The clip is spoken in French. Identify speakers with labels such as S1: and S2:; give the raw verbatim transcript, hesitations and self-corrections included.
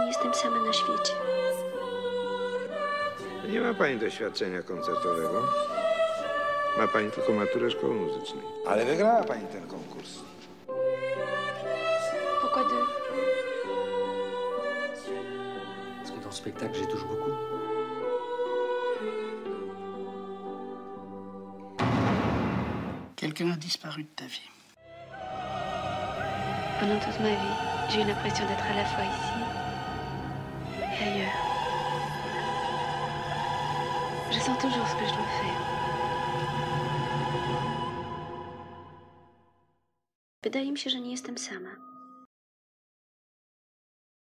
S1: jestem sama na świecie.
S2: Nie ma pani doświadczenia koncertowego. Ma pani tylko maturę szkoły muzycznej. Ale wygrała pani ten konkurs.
S1: Pourquoi deux?
S3: Parce que dans le spectacle, j'ai touche beaucoup.
S4: Quelqu'un a disparu de ta vie.
S1: Pendant toute ma vie, j'ai eu l'impression d'être à la fois ici et ailleurs. Je sens toujours ce que je dois faire. Wydaje mi się, że nie jestem sama.